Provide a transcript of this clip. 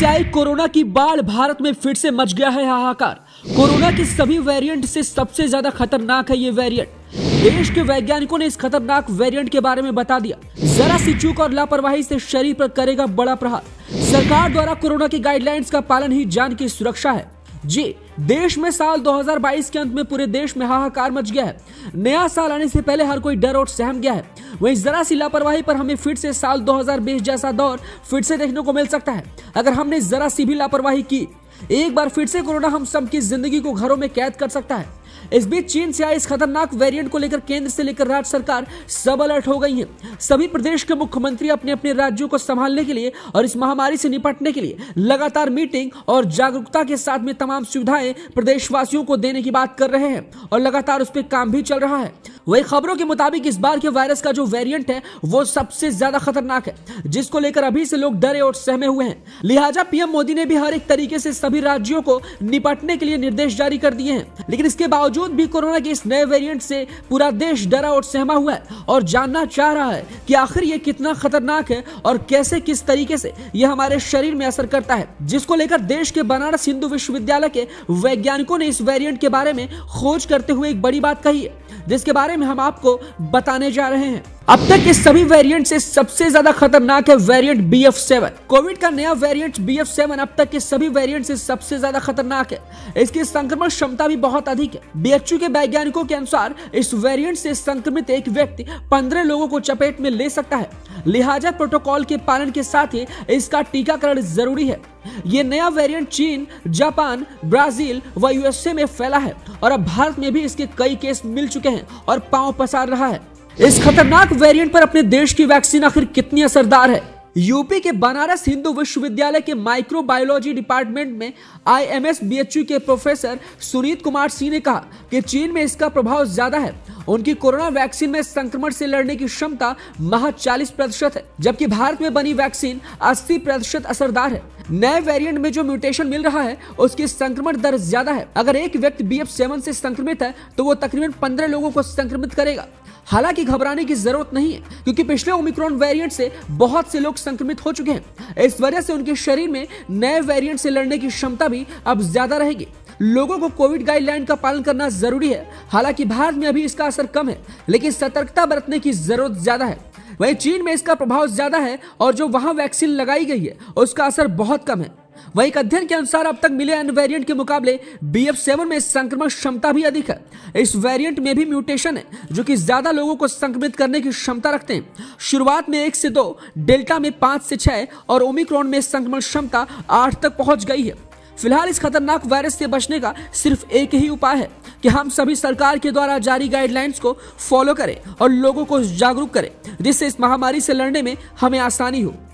से आई कोरोना की बाढ़ भारत में फिर से मच गया है हाहाकार। कोरोना के सभी वेरिएंट से सबसे ज्यादा खतरनाक है ये वेरिएंट। देश के वैज्ञानिकों ने इस खतरनाक वेरिएंट के बारे में बता दिया। जरा सी चूक और लापरवाही से शरीर पर करेगा बड़ा प्रहार। सरकार द्वारा कोरोना की गाइडलाइंस का पालन ही जान की सुरक्षा है। जी, देश में साल 2022 के अंत में पूरे देश में हाहाकार मच गया है। नया साल आने से पहले हर कोई डर और सहम गया है। वहीं जरा सी लापरवाही पर हमें फिर से साल 2020 जैसा दौर फिर से देखने को मिल सकता है। अगर हमने जरा सी भी लापरवाही की, एक बार फिर से कोरोना हम सबकी जिंदगी को घरों में कैद कर सकता है। इस बीच चीन से आए इस खतरनाक वेरिएंट को लेकर केंद्र से लेकर राज्य सरकार सब अलर्ट हो गई हैं। सभी प्रदेश के मुख्यमंत्री अपने अपने राज्यों को संभालने के लिए और इस महामारी से निपटने के लिए लगातार मीटिंग और जागरूकता के साथ में तमाम सुविधाएं प्रदेशवासियों को देने की बात कर रहे हैं और लगातार उस पर काम भी चल रहा है। वही खबरों के मुताबिक इस बार के वायरस का जो वेरिएंट है वो सबसे ज्यादा खतरनाक है, जिसको लेकर अभी से लोग डरे और सहमे हुए हैं। लिहाजा पीएम मोदी ने भी हर एक तरीके से सभी राज्यों को निपटने के लिए निर्देश जारी कर दिए हैं। लेकिन इसके बावजूद भी कोरोना के इस नए वेरिएंट से पूरा देश डरा और सहमा हुआ है और जानना चाह रहा है कि आखिर ये कितना खतरनाक है और कैसे किस तरीके से ये हमारे शरीर में असर करता है, जिसको लेकर देश के बनारस हिंदू विश्वविद्यालय के वैज्ञानिकों ने इस वेरिएंट के बारे में खोज करते हुए एक बड़ी बात कही है, जिसके बारे में हम आपको बताने जा रहे हैं। अब तक के सभी वेरिएंट से सबसे ज्यादा खतरनाक है वेरिएंट BF7। कोविड का नया वेरिएंट BF7 अब तक के सभी वेरिएंट से सबसे ज्यादा खतरनाक है। इसकी संक्रमण क्षमता भी बहुत अधिक है। BHU के वैज्ञानिकों के अनुसार इस वेरिएंट से संक्रमित एक व्यक्ति 15 लोगों को चपेट में ले सकता है। लिहाजा प्रोटोकॉल के पालन के साथ ही इसका टीकाकरण जरूरी है। ये नया वेरिएंट चीन, जापान, ब्राजील व USA में फैला है और अब भारत में भी इसके कई केस मिल चुके हैं और पांव पसार रहा है। इस खतरनाक वेरिएंट पर अपने देश की वैक्सीन आखिर कितनी असरदार है? यूपी के बनारस हिंदू विश्वविद्यालय के माइक्रोबायोलॉजी डिपार्टमेंट में IMS BHU के प्रोफेसर सुनीत कुमार सिंह ने कहा कि चीन में इसका प्रभाव ज्यादा है। उनकी कोरोना वैक्सीन में संक्रमण से लड़ने की क्षमता महज 40% है, जबकि भारत में बनी वैक्सीन 80% असरदार है। नए वेरिएंट में जो म्यूटेशन मिल रहा है उसकी संक्रमण दर ज्यादा है। अगर एक व्यक्ति BF7 से संक्रमित है तो वो तकरीबन 15 लोगों को संक्रमित करेगा। हालांकि घबराने की जरूरत नहीं है, क्योंकि पिछले ओमिक्रॉन वेरिएंट से बहुत से लोग संक्रमित हो चुके हैं। इस वजह से उनके शरीर में नए वेरिएंट से लड़ने की क्षमता भी अब ज्यादा रहेगी। लोगों को कोविड गाइडलाइन का पालन करना जरूरी है। हालांकि भारत में अभी इसका असर कम है, लेकिन सतर्कता बरतने की जरूरत ज्यादा है। वहीं चीन में इसका प्रभाव ज्यादा है और जो वहां वैक्सीन लगाई गई है उसका असर बहुत कम है। वहीं एक अध्ययन के अनुसार अब तक मिले अन्य वेरिएंट के मुकाबले BF7 में संक्रमण क्षमता भी अधिक है। इस वेरिएंट में भी म्यूटेशन है जो कि ज्यादा लोगों को संक्रमित करने की क्षमता रखते हैं। शुरुआत में 1 से 2, डेल्टा में 5 से 6 और ओमिक्रॉन में संक्रमण क्षमता 8 तक पहुंच गई है। फिलहाल इस खतरनाक वायरस से बचने का सिर्फ एक ही उपाय है कि हम सभी सरकार के द्वारा जारी गाइडलाइंस को फॉलो करें और लोगों को जागरूक करें, जिससे इस महामारी से लड़ने में हमें आसानी हो।